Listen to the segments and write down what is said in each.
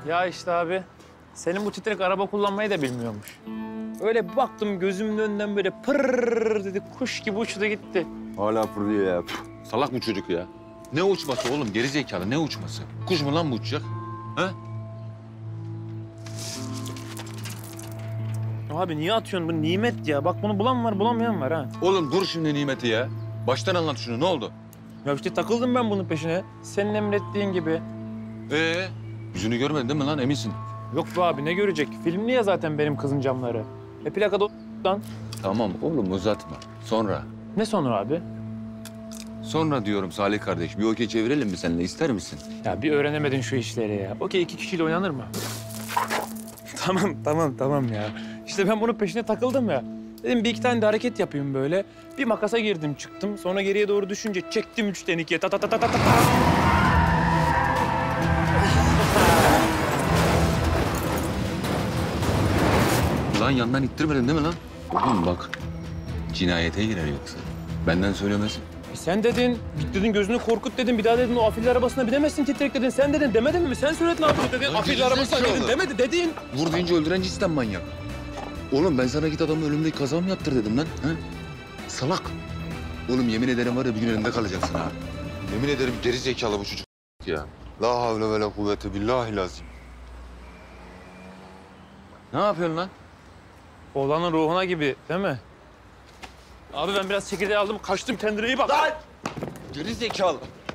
Ya işte abi, senin bu titrek araba kullanmayı da bilmiyormuş. Öyle bir baktım gözümün önünden böyle pırrrr dedi, kuş gibi uçtu gitti. Hala fırlıyor ya. Salak mı çocuk ya? Ne uçması oğlum? Gerizekalı ne uçması? Kuş mu lan bu uçacak? Ha? Abi niye atıyorsun? Bu nimet ya. Bak bunu bulan var, bulamayan var ha. Oğlum dur şimdi nimeti ya. Baştan anlat şunu. Ne oldu? Ya işte takıldım ben bunun peşine. Senin emrettiğin gibi. Yüzünü görmedin değil mi lan? Eminsin. Yok be abi, ne görecek? Filmli ya zaten benim kızın camları. Plakada lan. Tamam oğlum uzatma. Sonra. Ne sonra abi? Sonra diyorum Salih kardeş. Bir okey çevirelim mi seninle? İster misin? Ya bir öğrenemedin şu işleri ya. Okey, 2 kişiyle oynanır mı? Tamam ya. İşte ben bunun peşine takıldım ya. Dedim bir iki tane de hareket yapayım böyle. Bir makasa girdim çıktım. Sonra geriye doğru düşünce çektim 3'ten 2'ye. Ta ta ta ta ta ta. Lan yandan ittirmedin değil mi lan? Oğlum bak. Cinayete girer yoksa. Benden söylemesin. Sen dedin, git dedin gözünü korkut dedin. Bir daha dedin o afilli arabasına binemezsin titrek dedin. Sen dedin, demedin mi? Sen söyledin abi dedin. Afilli arabasına dedin, demedi dedin. Vur deyince öldüren cinsten manyak. Oğlum ben sana git adamın ölümdeki kaza mı yaptır dedim lan. Ha? Salak. Oğlum yemin ederim var ya bir gün önünde kalacaksın ha. Yemin ederim geri zekalı bu çocuk ya. La havle ve la kuvvete billahi lazim. Ne yapıyorsun lan? Oğlanın ruhuna gibi değil mi? Abi ben biraz çekirdeği aldım, kaçtım, kendine iyi bak. Lan! Geri zekalı.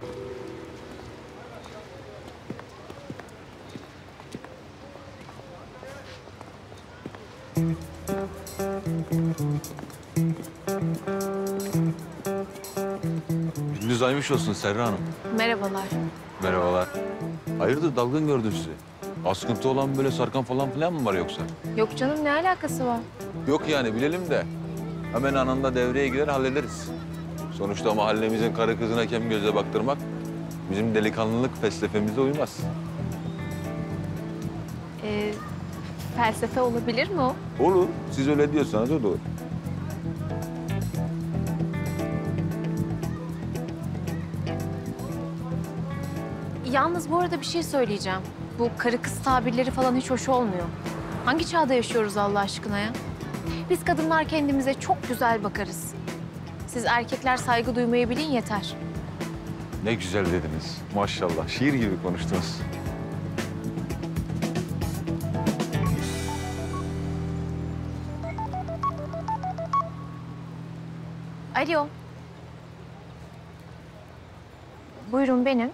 Gündüz aymış olsun Serra Hanım. Merhabalar. Merhabalar. Hayırdır dalgın gördüm sizi. Askıntı olan böyle sarkan falan mı var yoksa? Yok canım, ne alakası var? Yok yani bilelim de hemen anında devreye girer hallederiz. Sonuçta mahallemizin karı kızına kem gözle baktırmak bizim delikanlılık felsefemize uymaz. Felsefe olabilir mi o? Olur. Siz öyle diyorsanız o da olur. Yalnız bu arada bir şey söyleyeceğim. Bu karı kız tabirleri falan hiç hoş olmuyor. Hangi çağda yaşıyoruz Allah aşkına ya? Biz kadınlar kendimize çok güzel bakarız. Siz erkekler saygı duymayı bilin yeter. Ne güzel dediniz. Maşallah. Şiir gibi konuştunuz. Alo. Buyurun benim.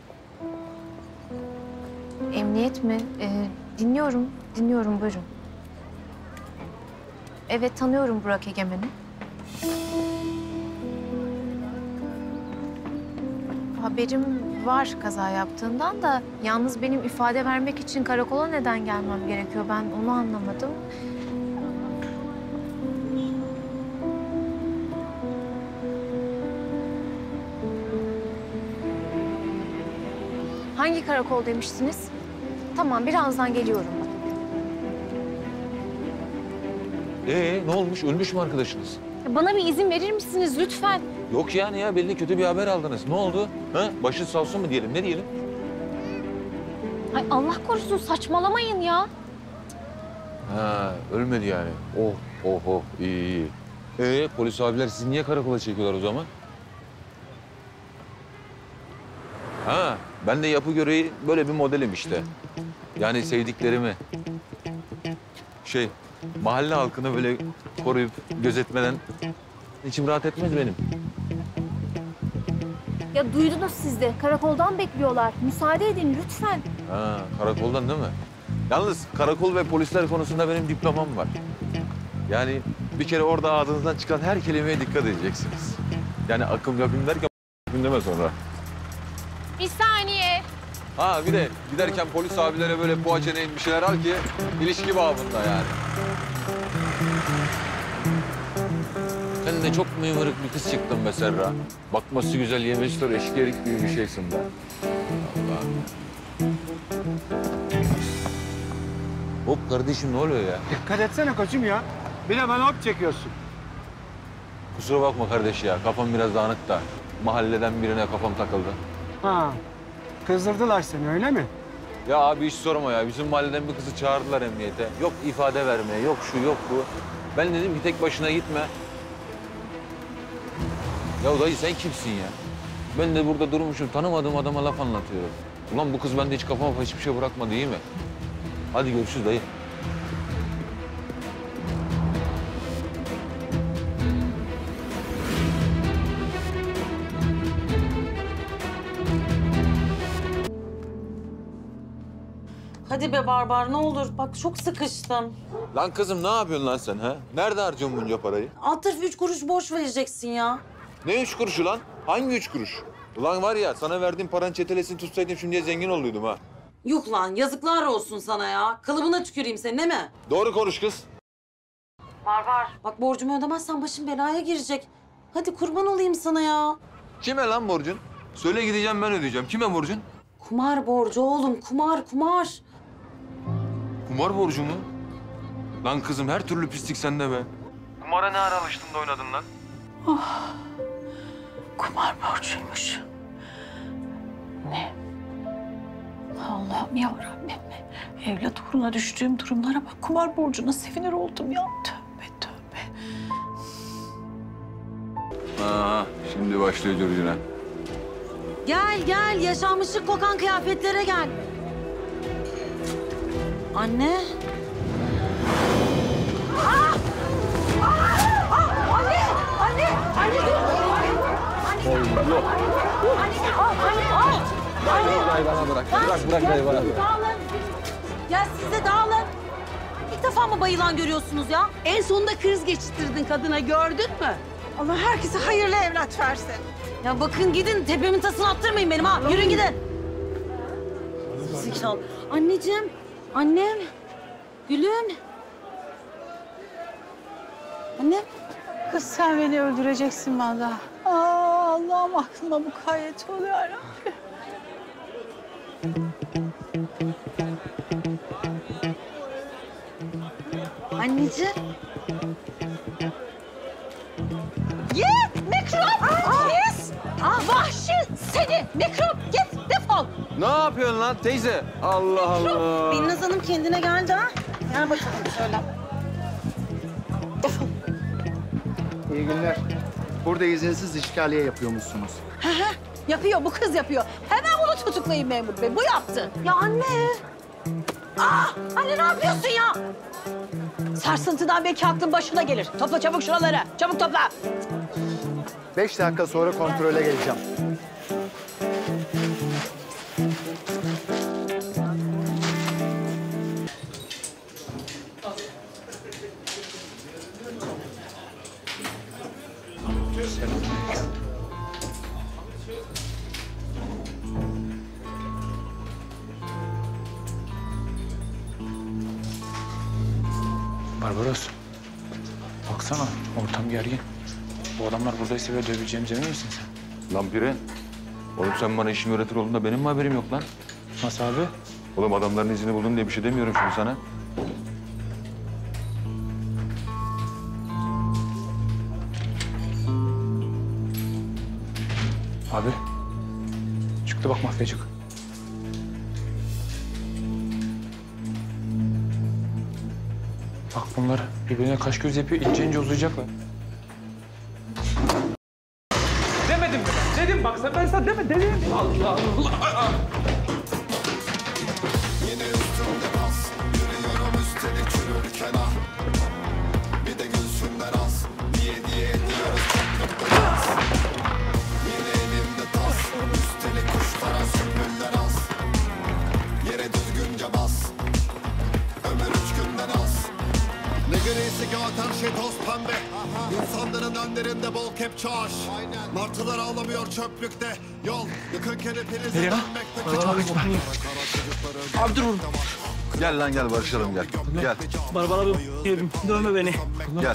Emniyet mi? Dinliyorum buyurun. Evet tanıyorum Burak Egemen'i. Haberim var kaza yaptığından da yalnız benim ifade vermek için karakola neden gelmem gerekiyor? Ben onu anlamadım. Hangi karakol demiştiniz? Tamam, birazdan geliyorum. Ne olmuş? Ölmüş mü arkadaşınız? Bana bir izin verir misiniz lütfen? Yok yani ya belli kötü bir haber aldınız. Ne oldu? Ha? Başı sağ olsun mu diyelim? Ne diyelim? Ay Allah korusun, saçmalamayın ya. Ha, ölmedi yani. Oh, iyi. Polis abiler sizi niye karakola çekiyorlar o zaman? Ha, ben de yapı gereği böyle bir modelim işte. Yani sevdiklerimi, mahalle halkını böyle koruyup gözetmeden içim rahat etmez benim. Ya duydunuz siz de. Karakoldan bekliyorlar. Müsaade edin lütfen. Ha, karakoldan değil mi? Yalnız karakol ve polisler konusunda benim diplomam var. Yani bir kere orada ağzınızdan çıkan her kelimeye dikkat edeceksiniz. Yani akım yapayım derken deme sonra. Bir saniye. Ha bir de giderken polis abilere böyle poğaçeneyin bir şeyler al ki ilişki babında yani. Sen de çok mıymırık bir kız çıktın be Serra. Bakması güzel, yemesi sonra eşkerik gibi bir şeysin be. Allah'ım. Hop kardeşim ne oluyor ya? Dikkat etsene koçum ya. Bir de bana hop çekiyorsun. Kusura bakma kardeş ya. Kafam biraz dağınık da. Mahalleden birine kafam takıldı. Ha, kızdırdılar seni öyle mi? Ya abi hiç sorma ya. Bizim mahalleden bir kızı çağırdılar emniyete. Yok ifade vermeye, yok şu, yok bu. Ben dedim ki tek başına gitme. Ya dayı sen kimsin ya? Ben de burada durmuşum, tanımadığım adama laf anlatıyorum. Ulan bu kız bende hiç kafama hiçbir şey bırakmadı, değil mi? Hadi görüşürüz dayı. Hadi be Barbar ne olur. Bak çok sıkıştım. Lan kızım ne yapıyorsun lan sen ha? Nerede harcıyorsun bunca parayı? Alt tarafı 3 kuruş borç vereceksin ya. Ne üç kuruşu lan? Hangi üç kuruş? Ulan var ya sana verdiğim paranın çetelesini tutsaydım şimdiye zengin oluyordum ha. Yuh lan yazıklar olsun sana ya. Kalıbına tüküreyim seni değil mi? Doğru konuş kız. Barbar. Bak borcumu ödemezsen başım belaya girecek. Hadi kurban olayım sana ya. Kime lan borcun? Söyle gideceğim ben ödeyeceğim. Kime borcun? Kumar borcu oğlum kumar. Kumar borcu mu? Lan kızım her türlü pislik sende be. Kumara ne ara alıştın da oynadın lan? Kumar borcuymuş. Ne? Allah'ım yarabbim. Evlat uğruna düştüğüm durumlara bak. Kumar borcuna sevinir oldum ya. Tövbe. Aa, şimdi başlıyor curcuna. Gel yaşanmışlık kokan kıyafetlere gel. Anne. Dayı bana bırak. Bırak dayı bana. Dağılın. Ya siz de dağılın. İlk defa mı bayılan görüyorsunuz ya? En sonunda kriz geçirtirdin kadına gördün mü? Allah herkese hayırlı evlat versin. Ya bakın gidin tepemin tasını attırmayın benim ha. Yürüyün gidin. Zekalı. Anneciğim, annem, gülüm. Annem. Kız sen beni öldüreceksin vallahi. Allah'ım aklıma mukayyet ol ya Rabbi. Anneciğim. Mikrop! Pis! Vahşi seni! Mikrop git defol! Ne yapıyorsun lan teyze? Allah Allah. Binnaz Hanım kendine geldi ha. Gel bakalım şöyle. İyi günler. Burada izinsiz işgaliye yapıyormuşsunuz. Yapıyor, bu kız yapıyor. Hemen bunu tutuklayın memur bey. Bu yaptı. Ya anne. Anne ne yapıyorsun ya? Sarsıntıdan belki aklın başına gelir. Topla çabuk şuraları. Çabuk topla. 5 dakika sonra kontrole geleceğim. Barbaros. Baksana ortam gergin. Bu adamlar buradaysa böyle döveceğimize emin misin sen? Lan Piren. Oğlum sen bana işimi öğretir oldun da benim mi haberim yok lan? Nasıl abi? Oğlum adamların izini buldum diye bir şey demiyorum şimdi sana. Abi. Çıktı bak mafyacık. Bak bunlar birbirine kaş göz yapıyor. İnce ince uzayacaklar. Demedim mi ben? Dedim bak ben sana dedim. Allah Allah. Yine üstümde bas, yürüyorum üstelik çürürken ah. Bir de gülsünler az, diye ediyoruz çok az. Yine elimde tas, üstelik kuşlara sümbüller az. Yere düzgünce bas, ömür 3 günden az. Ne grisi kağıt her şey toz pembe. İnsanların önlerinde bol kepçe aş. Martılar ağlamıyor çöplükte. Yol yıkın kelepinizi dönmekte. Abi dur. Gel lan gel barışalım gel. Gel. Barbar abi yerim. Dövme beni. Gel.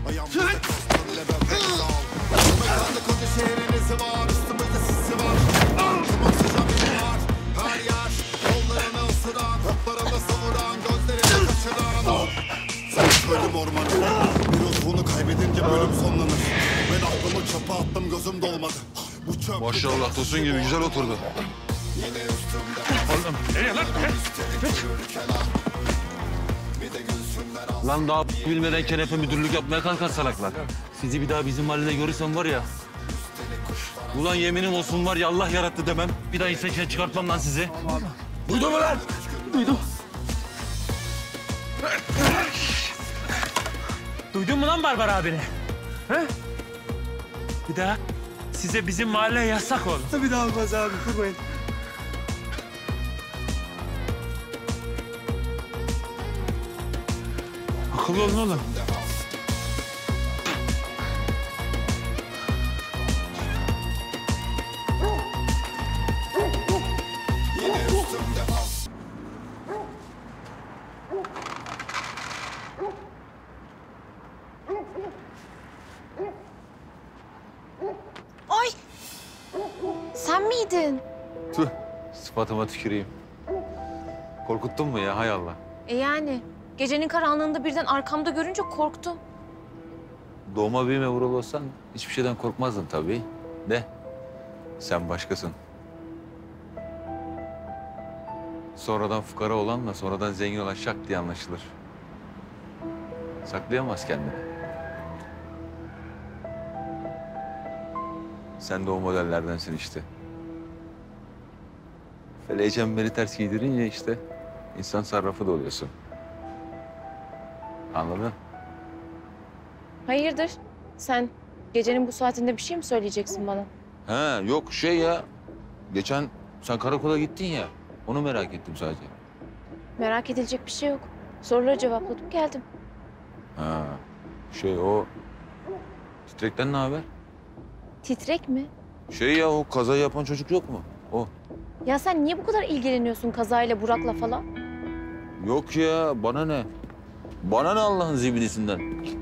Mekanda koca şehrinizi var, üstümüzde sisi var. Altımın sıcak var, her yer. Kollarını ısıran, toplarını savuran, gözlerini kaçıran. Sen ölüm ormanı, bir ruhunu kaybedince bölüm sonlanır. Ben aklımı çöpe attım, gözüm dolmadı. Bu çöp Maşallah Tosun gibi güzel oturdu. yine üstümde. oğlum. Nereye lan? Lan daha bilmeden kenefe müdürlük yapmaya kalkar salaklar. Sizi bir daha bizim mahallede görürsem var ya... Ulan yeminim olsun var ya Allah yarattı demem. Bir daha insan içine çıkartmam lan sizi. Duydun mu lan? Duydum. Duydun mu lan Barbar abini? He? Bir daha size bizim mahalle yasak oğlum. Bir daha olmaz abi, kurmayın. Akıllı olun oğlum. Ay! Sen miydin? Tüh, sıfatıma tüküreyim. Korkuttun mu ya hay Allah? Yani gecenin karanlığında birden arkamda görünce korktum. Doğma büyüme buralı olsan hiçbir şeyden korkmazdın tabii. De, sen başkasın. Sonradan fukara olanla sonradan zengin olan şak diye anlaşılır. Saklayamaz kendini. Sen de o modellerdensin işte. Feleği çemberi ters giydirince işte insan sarrafı da oluyorsun. Anladın? Hayırdır? Sen gecenin bu saatinde bir şey mi söyleyeceksin bana? Ha yok şey ya. Geçen sen karakola gittin ya. Onu merak ettim sadece. Merak edilecek bir şey yok. Soruları cevapladım geldim. Ha şey o Titrek'ten ne haber? Titrek mi? Şey ya o kazayı yapan çocuk yok mu? O. Ya sen niye bu kadar ilgileniyorsun kazayla, Burak'la falan? Yok ya bana ne? Bana ne Allah'ın zibidisinden?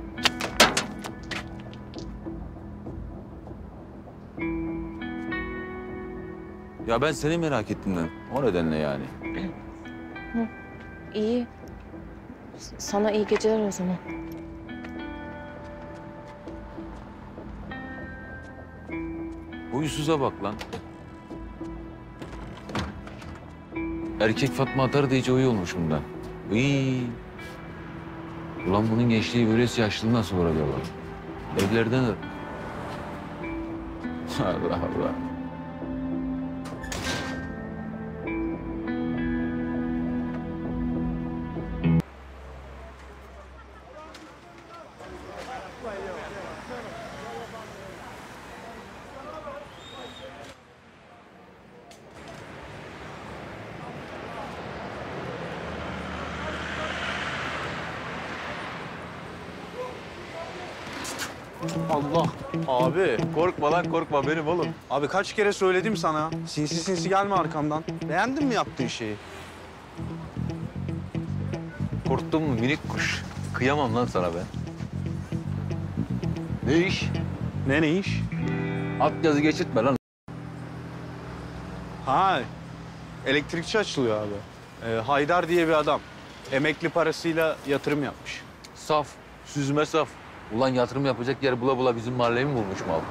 Ya ben seni merak ettim lan. O nedenle yani. İyi. Sana iyi geceler o zaman. Huysuza bak lan. Erkek Fatma atar da iyice uyu olmuş bundan. Iy. Ulan bunun gençliği böylesi yaşlılığı nasıl olur acaba? Evlerden... Allah Allah. Allah. Abi. Korkma lan korkma benim oğlum. Abi kaç kere söyledim sana. Sinsi sinsi gelme arkamdan. Beğendin mi yaptığın şeyi? Korktun mu minik kuş? Kıyamam lan sana ben. Ne iş? Ne iş? At yazı geçirtme lan. Ha. Elektrikçi açılıyor abi. Haydar diye bir adam. Emekli parasıyla yatırım yapmış. Saf, süzme saf. Ulan yatırım yapacak yer bula bula bizim mahalleyi mi bulmuş mal?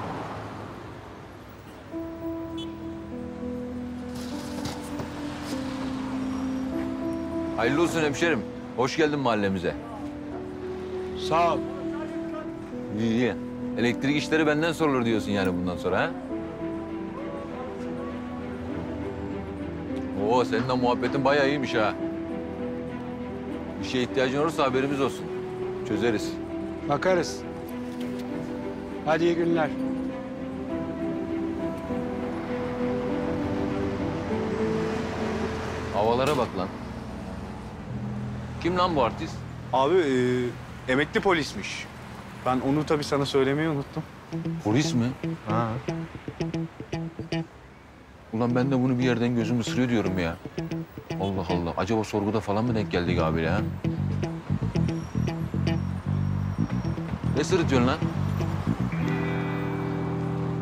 Hayırlı olsun hemşerim. Hoş geldin mahallemize. Sağ ol. İyi, iyi. Elektrik işleri benden sorulur diyorsun yani bundan sonra ha? Oo, senin de muhabbetin bayağı iyiymiş ha. Bir şeye ihtiyacın olursa haberimiz olsun. Çözeriz. Bakarız. Hadi iyi günler. Havalara bak lan. Kim lan bu artist? Abi emekli polismiş. Ben onu tabii sana söylemeyi unuttum. Polis mi? Ha. Ulan ben de bunu bir yerden gözüm ısırıyor diyorum ya. Allah Allah. Acaba sorguda falan mı denk geldik abiyle ha? Ne sırıtıyorsun lan?